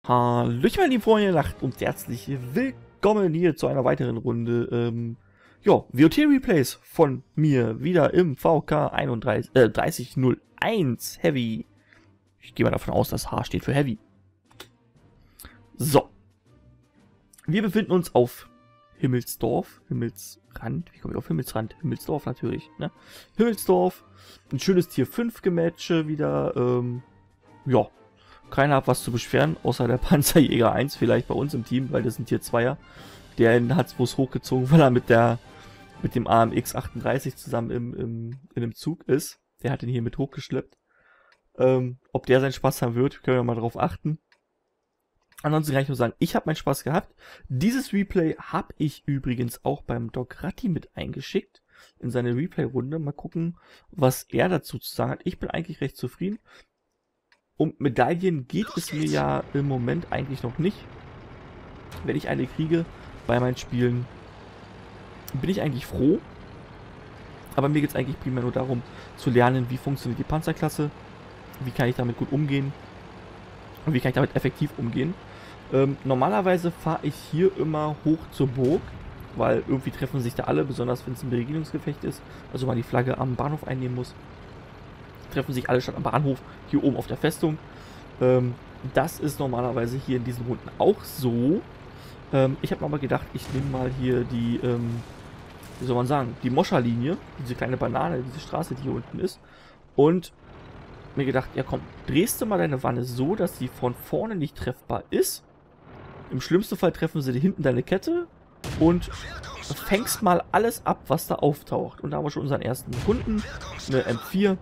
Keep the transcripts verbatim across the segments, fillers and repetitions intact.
Hallöchen, meine lieben Freunde der Nacht und herzlich willkommen hier zu einer weiteren Runde, ähm, ja, W O T-Replays von mir, wieder im V K einunddreißig, äh, dreißig null eins Heavy. Ich gehe mal davon aus, dass H steht für Heavy. So. Wir befinden uns auf Himmelsdorf, Himmelsrand, wie komme ich auf Himmelsrand? Himmelsdorf natürlich, ne? Himmelsdorf, ein schönes Tier fünf Gematche wieder, ähm, ja. Keiner hat was zu beschweren, außer der Panzerjäger eins vielleicht bei uns im Team, weil das ein Tier zweier. Der hat es bloß hochgezogen, weil er mit der mit dem A M X achtunddreißig zusammen im, im, in einem Zug ist. Der hat ihn hier mit hochgeschleppt. Ähm, ob der seinen Spaß haben wird, können wir mal drauf achten. Ansonsten kann ich nur sagen, ich habe meinen Spaß gehabt. Dieses Replay habe ich übrigens auch beim Doc Ratti mit eingeschickt in seine Replay-Runde. Mal gucken, was er dazu zu sagen hat. Ich bin eigentlich recht zufrieden. Um Medaillen geht es mir ja im Moment eigentlich noch nicht. Wenn ich eine kriege bei meinen Spielen, bin ich eigentlich froh. Aber mir geht es eigentlich primär nur darum, zu lernen, wie funktioniert die Panzerklasse, wie kann ich damit gut umgehen und wie kann ich damit effektiv umgehen. Ähm, normalerweise fahre ich hier immer hoch zur Burg, weil irgendwie treffen sich da alle, besonders wenn es ein Begegnungsgefecht ist, also man die Flagge am Bahnhof einnehmen muss. Treffen sich alle statt am Bahnhof hier oben auf der Festung. Ähm, das ist normalerweise hier in diesen Runden auch so. Ähm, ich habe mir aber gedacht, ich nehme mal hier die, ähm, wie soll man sagen, die Moscha-Linie, diese kleine Banane, diese Straße, die hier unten ist. Und mir gedacht, ja komm, drehst du mal deine Wanne so, dass sie von vorne nicht treffbar ist. Im schlimmsten Fall treffen sie hinten deine Kette und fängst mal alles ab, was da auftaucht. Und da haben wir schon unseren ersten Kunden, eine M vier.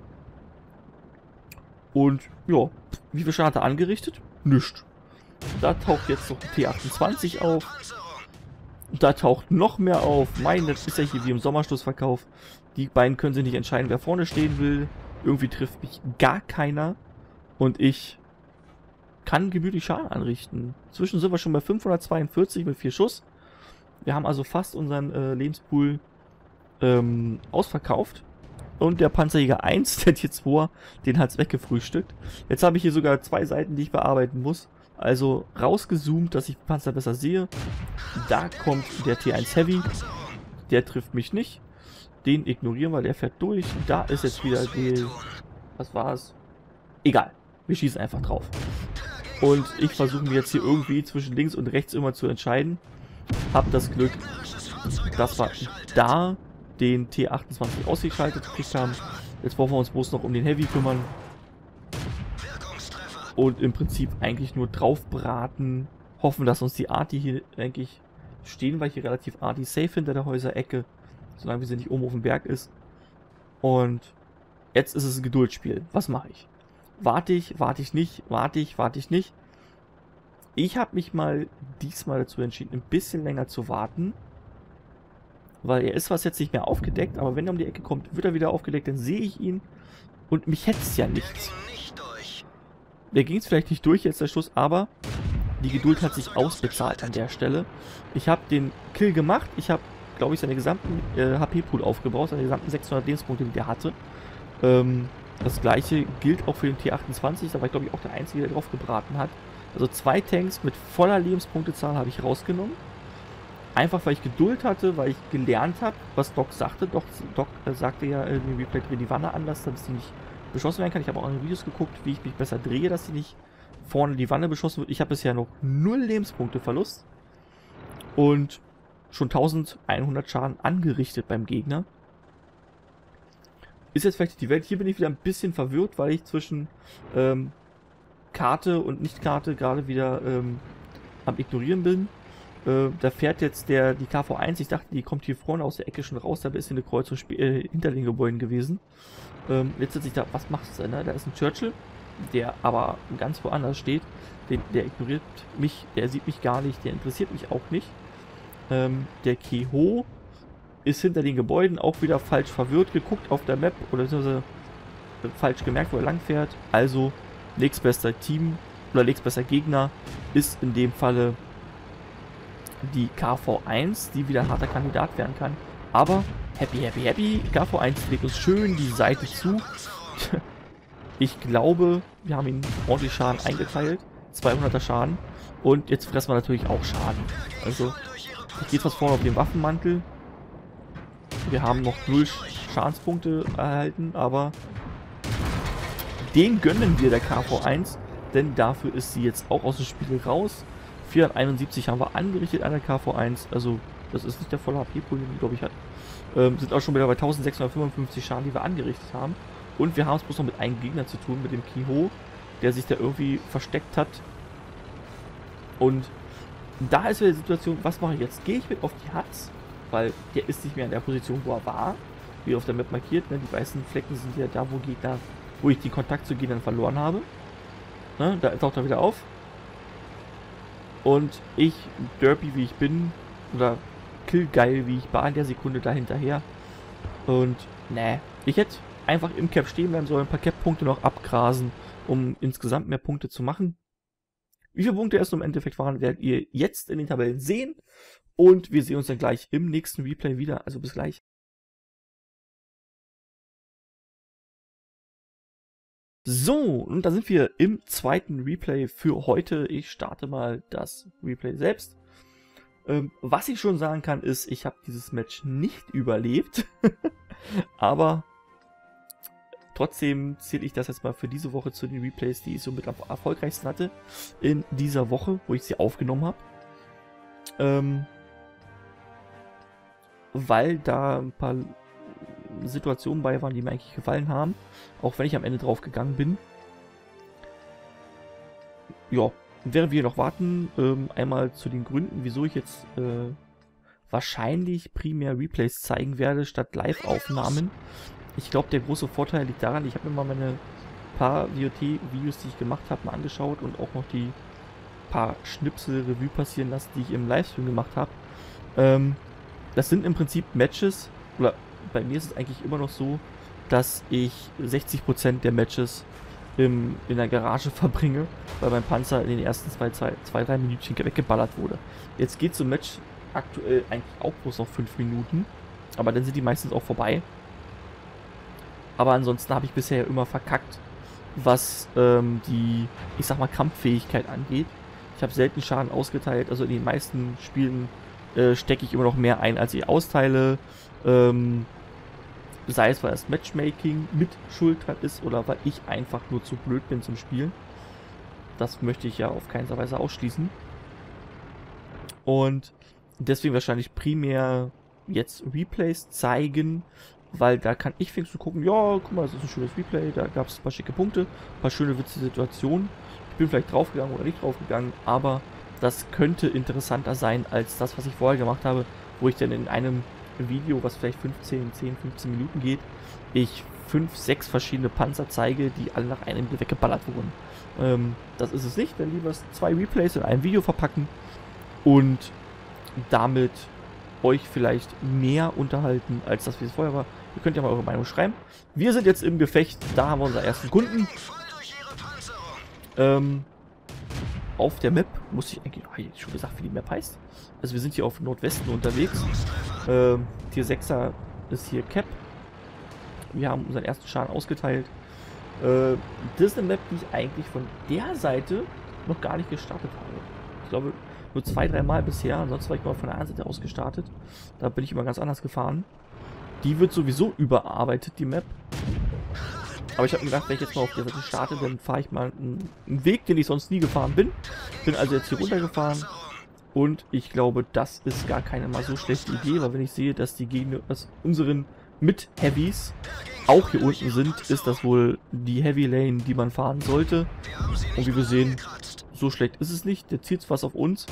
Und ja, wie viel Schaden hat er angerichtet? Nichts. Da taucht jetzt noch die T achtundzwanzig auf. Da taucht noch mehr auf. Mein, das ist ja hier wie im Sommerschlussverkauf. Die beiden können sich nicht entscheiden, wer vorne stehen will. Irgendwie trifft mich gar keiner. Und ich kann gemütlich Schaden anrichten. Inzwischen sind wir schon bei fünfhundertzweiundvierzig mit vier Schuss. Wir haben also fast unseren äh, Lebenspool ähm, ausverkauft. Und der Panzerjäger eins, der Tier zwei, den hat es weggefrühstückt. Jetzt habe ich hier sogar zwei Seiten, die ich bearbeiten muss. Also rausgezoomt, dass ich den Panzer besser sehe. Da kommt der T eins Heavy. Der trifft mich nicht. Den ignorieren wir, der fährt durch. Da ist jetzt wieder die... Was war es? Egal. Wir schießen einfach drauf. Und ich versuche mir jetzt hier irgendwie zwischen links und rechts immer zu entscheiden. Hab das Glück, dass wir da den T achtundzwanzig ausgeschaltet gekriegt haben. Jetzt brauchen wir uns bloß noch um den Heavy kümmern. Und im Prinzip eigentlich nur drauf braten. Hoffen, dass uns die Arti hier eigentlich stehen, weil hier relativ Arti safe hinter der Häuserecke. Solange wir sie nicht oben auf dem Berg ist. Und jetzt ist es ein Geduldsspiel. Was mache ich? Warte ich, warte ich nicht, warte ich, warte ich nicht. Ich habe mich mal diesmal dazu entschieden, ein bisschen länger zu warten. Weil er ist was jetzt nicht mehr aufgedeckt, aber wenn er um die Ecke kommt, wird er wieder aufgedeckt, dann sehe ich ihn und mich hetzt ja nichts. Der ging es vielleicht nicht durch jetzt der Schuss, aber die Geduld hat sich ausbezahlt an der Stelle. Ich habe den Kill gemacht, ich habe, glaube ich, seine gesamten äh, H P-Pool aufgebraucht, seine gesamten sechshundert Lebenspunkte, die der hatte. Ähm, das gleiche gilt auch für den T achtundzwanzig, da war ich, glaube ich, auch der Einzige, der drauf gebraten hat. Also zwei Tanks mit voller Lebenspunktezahl habe ich rausgenommen. Einfach weil ich Geduld hatte, weil ich gelernt habe, was Doc sagte. Doc, Doc äh, sagte ja in dem Replay, dreh die Wanne anders, damit sie nicht beschossen werden kann. Ich habe auch in Videos geguckt, wie ich mich besser drehe, dass sie nicht vorne die Wanne beschossen wird. Ich habe bisher noch null Lebenspunkte Verlust und schon eintausendeinhundert Schaden angerichtet beim Gegner. Ist jetzt vielleicht die Welt. Hier bin ich wieder ein bisschen verwirrt, weil ich zwischen ähm, Karte und Nicht-Karte gerade wieder ähm, am Ignorieren bin. Äh, da fährt jetzt der die K V eins, ich dachte, die kommt hier vorne aus der Ecke schon raus, da ist hier eine Kreuzung äh, hinter den Gebäuden gewesen. Ähm, jetzt sitze ich da, was macht es denn? Ne? Da ist ein Churchill, der aber ganz woanders steht. Den, der ignoriert mich, der sieht mich gar nicht, der interessiert mich auch nicht. Ähm, der Keho ist hinter den Gebäuden auch wieder falsch verwirrt, geguckt auf der Map oder beziehungsweise falsch gemerkt, wo er lang fährt. Also nächstbester Team oder nächstbester Gegner ist in dem Falle die K V eins, die wieder ein harter Kandidat werden kann. Aber happy, happy, happy. K V eins legt uns schön die Seite zu. Ich glaube, wir haben ihn ordentlich Schaden eingeteilt. zweihunderter Schaden. Und jetzt fressen wir natürlich auch Schaden. Also, ich gehe jetzt vorne auf den Waffenmantel. Wir haben noch null Schadenspunkte erhalten, aber den gönnen wir der K V eins, denn dafür ist sie jetzt auch aus dem Spiel raus. vierhunderteinundsiebzig haben wir angerichtet an der K V eins, also das ist nicht der volle H P-Pool, den die, glaube ich, hat. Ähm, sind auch schon wieder bei eintausendsechshundertfünfundfünfzig Schaden, die wir angerichtet haben. Und wir haben es bloß noch mit einem Gegner zu tun, mit dem Kiho, der sich da irgendwie versteckt hat. Und da ist wieder die Situation, was mache ich jetzt? Gehe ich mit auf die Hatz, weil der ist nicht mehr in der Position, wo er war, wie auf der Map markiert. Ne? Die weißen Flecken sind ja da, wo Gegner, wo ich den Kontakt zu Gegnern verloren habe. Ne? Da taucht er wieder auf. Und ich, derpy wie ich bin, oder killgeil wie ich war in der Sekunde da hinterher. Und ne, ich hätte einfach im Cap stehen bleiben sollen, ein paar Cap-Punkte noch abgrasen, um insgesamt mehr Punkte zu machen. Wie viele Punkte es im Endeffekt waren, werdet ihr jetzt in den Tabellen sehen. Und wir sehen uns dann gleich im nächsten Replay wieder. Also bis gleich. So, und da sind wir im zweiten Replay für heute. Ich starte mal das Replay selbst. Ähm, was ich schon sagen kann, ist, ich habe dieses Match nicht überlebt. Aber trotzdem zähle ich das jetzt mal für diese Woche zu den Replays, die ich so mit am erfolgreichsten hatte. In dieser Woche, wo ich sie aufgenommen habe. Ähm, weil da ein paar Situationen bei waren, die mir eigentlich gefallen haben. Auch wenn ich am Ende drauf gegangen bin. Ja, während wir noch warten, ähm, einmal zu den Gründen, wieso ich jetzt äh, wahrscheinlich primär Replays zeigen werde, statt Live-Aufnahmen. Ich glaube, der große Vorteil liegt daran, ich habe mir mal meine paar V O T-Videos, die ich gemacht habe, mal angeschaut und auch noch die paar Schnipsel Revue passieren lassen, die ich im Livestream gemacht habe. Ähm, das sind im Prinzip Matches, oder bei mir ist es eigentlich immer noch so, dass ich sechzig Prozent der Matches im, in der Garage verbringe, weil mein Panzer in den ersten zwei, zwei, zwei drei Minütchen weggeballert wurde. Jetzt geht so ein Match aktuell eigentlich auch bloß noch fünf Minuten, aber dann sind die meistens auch vorbei. Aber ansonsten habe ich bisher immer verkackt, was ähm, die, ich sag mal, Kampffähigkeit angeht. Ich habe selten Schaden ausgeteilt, also in den meisten Spielen äh, stecke ich immer noch mehr ein, als ich austeile. Ähm, sei es, weil das Matchmaking mit Schuld dran ist oder weil ich einfach nur zu blöd bin zum Spielen. Das möchte ich ja auf keiner Weise ausschließen. Und deswegen wahrscheinlich primär jetzt Replays zeigen, weil da kann ich wenigstens gucken, ja, guck mal, das ist ein schönes Replay, da gab es ein paar schicke Punkte, ein paar schöne witzige Situationen. Ich bin vielleicht draufgegangen oder nicht draufgegangen, aber das könnte interessanter sein als das, was ich vorher gemacht habe, wo ich dann in einem Video, was vielleicht fünfzehn, zehn, fünfzehn Minuten geht, ich fünf, sechs verschiedene Panzer zeige, die alle nach einem weggeballert wurden. Ähm, das ist es nicht, dann lieber zwei Replays in einem Video verpacken und damit euch vielleicht mehr unterhalten, als das wie es vorher war. Ihr könnt ja mal eure Meinung schreiben. Wir sind jetzt im Gefecht, da haben wir unseren ersten Kunden. Ähm, auf der Map, muss ich eigentlich, habe ich schon gesagt, wie die Map heißt. Also wir sind hier auf Nordwesten unterwegs. Ähm, Tier sechser ist hier Cap. Wir haben unseren ersten Schaden ausgeteilt. Äh, das ist eine Map, die ich eigentlich von der Seite noch gar nicht gestartet habe. Ich glaube, nur zwei, drei Mal bisher. Ansonsten war ich mal von der anderen Seite aus gestartet. Da bin ich immer ganz anders gefahren. Die wird sowieso überarbeitet, die Map. Aber ich habe mir gedacht, wenn ich jetzt mal auf der Seite starte, dann fahre ich mal einen, einen Weg, den ich sonst nie gefahren bin. Bin also jetzt hier runtergefahren. Und ich glaube, das ist gar keine mal so schlechte Idee, weil wenn ich sehe, dass die Gegner, dass unseren Mit-Heavies auch hier unten sind, ist das wohl die Heavy Lane, die man fahren sollte. Und wie wir sehen, so schlecht ist es nicht. Der zielt was auf uns.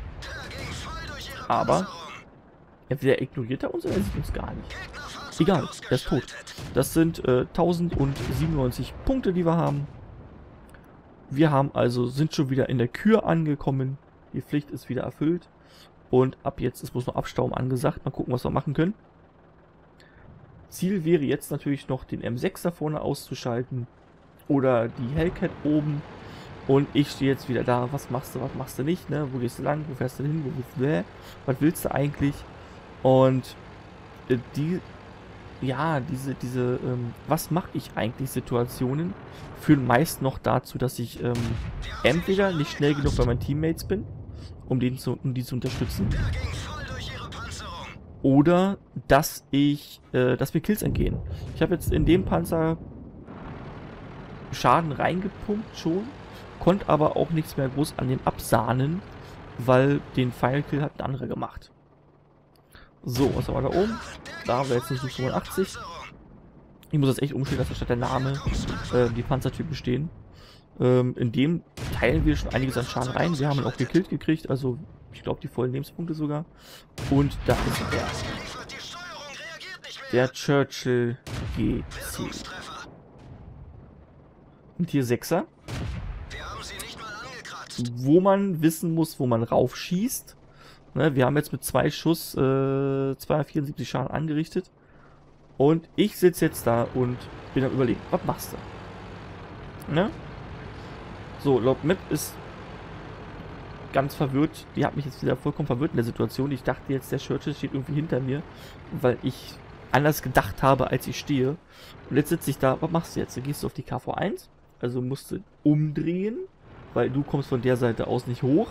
Aber entweder ignoriert er uns oder er sieht uns gar nicht. Egal, er ist tot. Das sind äh, tausendsiebenundneunzig Punkte, die wir haben. Wir haben also, sind schon wieder in der Kür angekommen. Die Pflicht ist wieder erfüllt. Und ab jetzt ist bloß noch Abstauben angesagt. Mal gucken, was wir machen können. Ziel wäre jetzt natürlich noch den M sechs da vorne auszuschalten. Oder die Hellcat oben. Und ich stehe jetzt wieder da. Was machst du, was machst du nicht? Ne? Wo gehst du lang? Wo fährst du hin? Wo willst du, was willst du eigentlich? Und äh, die ja, diese, diese, ähm, was mache ich eigentlich Situationen führen meist noch dazu, dass ich ähm, entweder nicht schnell genug bei meinen Teammates bin, um, den zu, um die zu unterstützen, oder dass ich, äh, dass mir Kills entgehen. Ich habe jetzt in dem Panzer Schaden reingepumpt schon, konnte aber auch nichts mehr groß an dem absahnen, weil den Final Kill hat ein anderer gemacht. So, was haben wir da oben? Da haben wir jetzt eine Su fünfundachtzig. Ich muss das echt umstellen, dass da statt der Name äh, die Panzertypen stehen. Ähm, in dem teilen wir schon einiges an Schaden rein. Wir haben ihn auch gekillt gekriegt, also ich glaube die vollen Lebenspunkte sogar. Und da ist er. Der Churchill G C. Und hier sechser. Wo man wissen muss, wo man raufschießt. Ne, wir haben jetzt mit zwei Schuss äh, zweihundertvierundsiebzig Schaden angerichtet. Und ich sitze jetzt da und bin am Überlegen, was machst du? Ne? So, Lobmap ist ganz verwirrt. Die hat mich jetzt wieder vollkommen verwirrt in der Situation. Ich dachte jetzt, der Churchill steht irgendwie hinter mir, weil ich anders gedacht habe, als ich stehe. Und jetzt sitze ich da, was machst du jetzt? Du gehst auf die K V eins, also musst du umdrehen, weil du kommst von der Seite aus nicht hoch.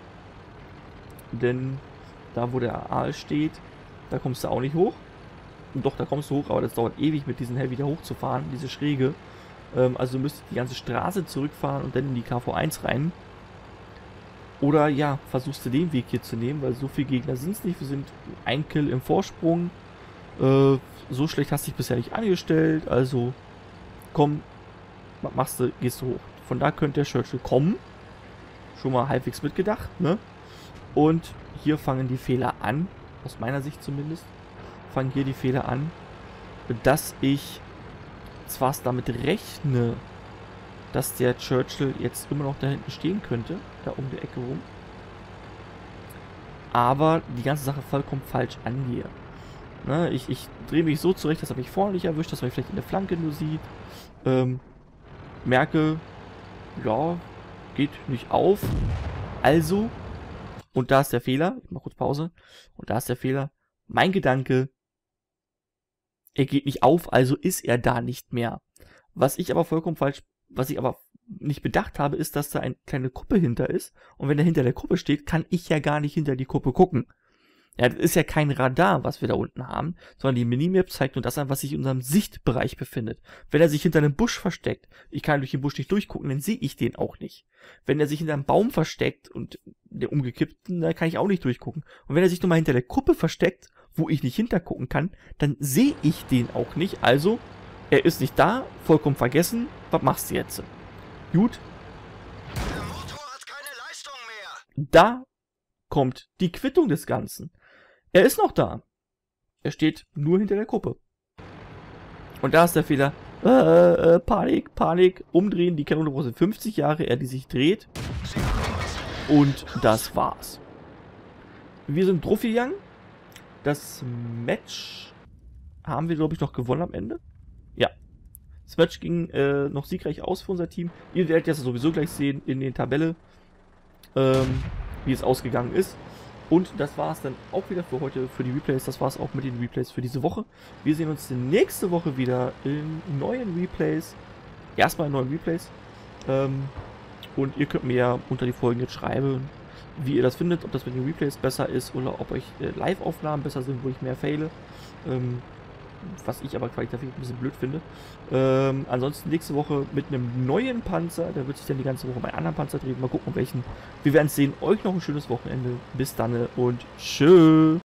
Denn da, wo der Aal steht, da kommst du auch nicht hoch. Und doch, da kommst du hoch, aber das dauert ewig, mit diesem Hell wieder hochzufahren, diese Schräge. Ähm, also du müsstest die ganze Straße zurückfahren und dann in die K V eins rein. Oder ja, versuchst du den Weg hier zu nehmen, weil so viele Gegner sind es nicht. Wir sind ein Kill im Vorsprung. Äh, so schlecht hast du dich bisher nicht angestellt. Also, komm, was machst du, gehst du hoch. Von da könnte der Churchill kommen. Schon mal halbwegs mitgedacht, ne? Und hier fangen die Fehler an, aus meiner Sicht zumindest, fangen hier die Fehler an, dass ich zwar damit rechne, dass der Churchill jetzt immer noch da hinten stehen könnte, da um die Ecke rum, aber die ganze Sache vollkommen falsch angehe. Ne, ich ich drehe mich so zurecht, dass er mich vorne nicht erwischt, dass man mich vielleicht in der Flanke nur sieht, ähm, merke, ja, geht nicht auf, also, und da ist der Fehler, ich mache kurz Pause, und da ist der Fehler, mein Gedanke, er geht nicht auf, also ist er da nicht mehr. Was ich aber vollkommen falsch, was ich aber nicht bedacht habe, ist, dass da eine kleine Kuppe hinter ist, und wenn er hinter der Kuppe steht, kann ich ja gar nicht hinter die Kuppe gucken. Ja, das ist ja kein Radar, was wir da unten haben, sondern die Minimap zeigt nur das an, was sich in unserem Sichtbereich befindet. Wenn er sich hinter einem Busch versteckt, ich kann durch den Busch nicht durchgucken, dann sehe ich den auch nicht. Wenn er sich hinter einem Baum versteckt und der umgekippten, da kann ich auch nicht durchgucken. Und wenn er sich nur mal hinter der Kuppe versteckt, wo ich nicht hintergucken kann, dann sehe ich den auch nicht. Also, er ist nicht da, vollkommen vergessen. Was machst du jetzt? Gut. Der Motor hat keine Leistung mehr. Da kommt die Quittung des Ganzen. Er ist noch da. Er steht nur hinter der Kuppe. Und da ist der Fehler. Äh, äh, Panik, Panik, umdrehen. Die Kanone braucht fünfzig Jahre, er die sich dreht. Und das war's. Wir sind Trophy Young. Das Match haben wir, glaube ich, noch gewonnen am Ende. Ja. Das Match ging äh, noch siegreich aus für unser Team. Ihr werdet das sowieso gleich sehen in den Tabelle, ähm, wie es ausgegangen ist. Und das war es dann auch wieder für heute, für die Replays. Das war es auch mit den Replays für diese Woche. Wir sehen uns nächste Woche wieder in neuen Replays. Erstmal in neuen Replays. Ähm, und ihr könnt mir ja unter die Folgen jetzt schreiben, wie ihr das findet. Ob das mit den Replays besser ist oder ob euch äh, Live-Aufnahmen besser sind, wo ich mehr faile. Ähm, was ich aber qualitativ ein bisschen blöd finde. Ähm, ansonsten nächste Woche mit einem neuen Panzer. Da wird sich dann die ganze Woche bei anderen Panzer drehen. Mal gucken, welchen. Wir werden es sehen. Euch noch ein schönes Wochenende. Bis dann und tschö.